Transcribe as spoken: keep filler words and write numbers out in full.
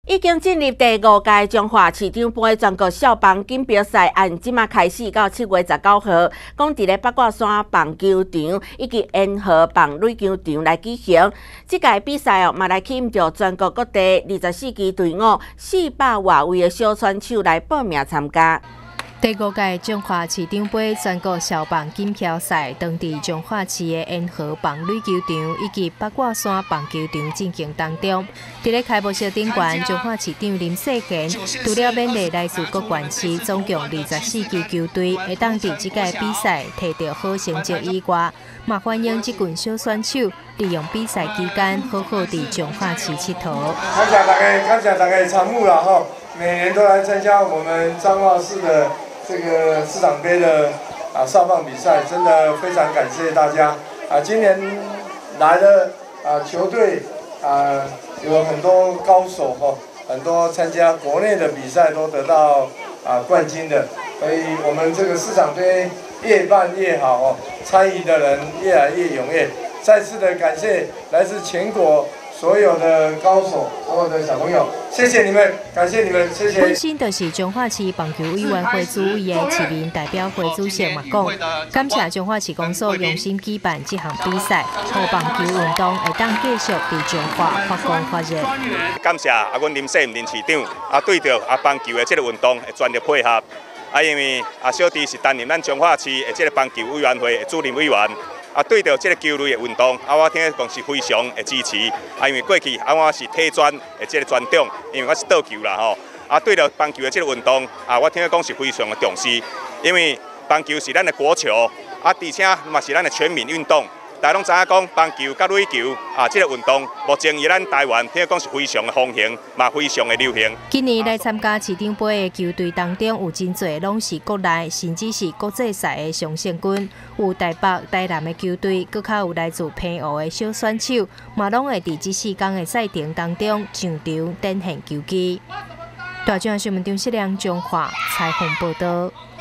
已经进入第五届中华市长杯全国少棒锦标赛，按即马开始到七月十九号，讲伫咧八卦山棒球场以及沿河棒垒球场来举行。即届比赛哦，嘛来吸引着全国各地二十四支队伍、四百外位的小选手来报名参加。 第五届中华市长杯全国少棒锦标赛，当地中华市的沿河棒垒球场以及八卦山棒球场进行当中。伫咧开幕式顶悬，中华市长林世贤除了勉励来自各县市总共二十四支球队会当伫即届比赛摕到好成绩以外，嘛欢迎即群小选手利用比赛期间好好伫中华市佚佗。 感谢大家，感谢大家的参与啦吼！每年都来参加我们彰化市的。 这个市长杯的啊少棒比赛，真的非常感谢大家啊！今年来的啊球队啊有很多高手哈、哦，很多参加国内的比赛都得到啊冠军的，所以我们这个市长杯越办越好哦，参与的人越来越踊跃。再次的感谢来自全国。 所有的高手，所有的小朋友，谢谢你们，感谢你们，谢谢。 本身就是中华市棒球委员会主委的市民代表会主席嘛讲，感谢中华市公所用心举办这项比赛，让棒球运动会当继续伫中华发光发热。 感谢啊，阮林世林市长啊，对着啊棒球的这个运动的全力配合。啊，因为啊小弟是担任咱中华市的这个棒球委员会的主任委员。 啊，对着这个球类的运动，啊，我听讲是非常的支持。啊，因为过去啊，我是体专的这个专长，因为我是倒球啦吼。啊，对着棒球的这个运动，啊，我听讲是非常的重视。因为棒球是咱的国球，啊，而且嘛是咱的全民运动。大家拢知影讲棒球甲垒球啊，这个运动目前伫咱台湾听讲是非常的风行，嘛非常的流行。 今年来参加市长杯的球队当中，有真侪拢是国内甚至是国际赛的上胜军，有台北、台南的球队，搁较有来自澎湖的小选手，嘛拢会伫这四天的赛程当中上场展现球技。大众新闻张世亮中华采访报道。